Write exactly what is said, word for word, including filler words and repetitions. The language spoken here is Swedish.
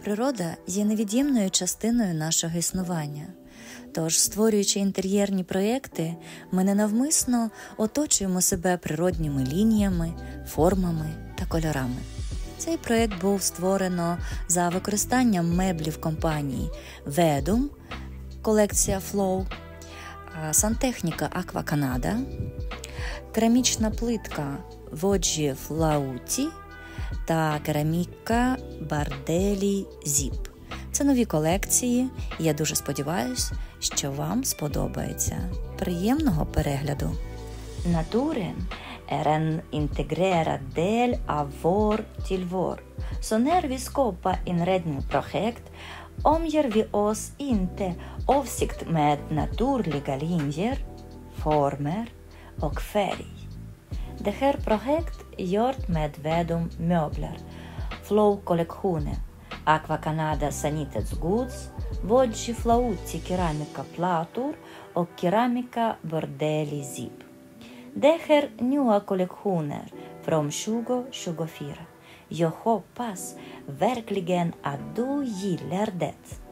Природа є невід'ємною частиною нашого існування. Тож, створюючи інтер'єрні проєкти, ми ненавмисно оточуємо себе природніми лініями, формами та кольорами. Цей проєкт був створено за використанням меблів компанії Vedum, колекція Flow, сантехніка Аква Канада, керамічна плитка Voggio Flauti та кераміка Bardelli Zip. Це нові колекції, і я дуже сподіваюся, що вам сподобається. Приємного перегляду! Naturen är en integrerad del av vår tillvaro. Så när vi skapar inredningsprojekt omger vi oss inte avsikt med naturliga linjer, former och färg. Det här projekt gjort med Vedum möbler, Flow-kollektionen, Aqua Canada sanitetsgods, Voggio Flauti keramikaplattor och keramika Bardelli Zip. Det här nya kollektioner från tjugo tjugofyra. Jag hoppas verkligen att du gillar det.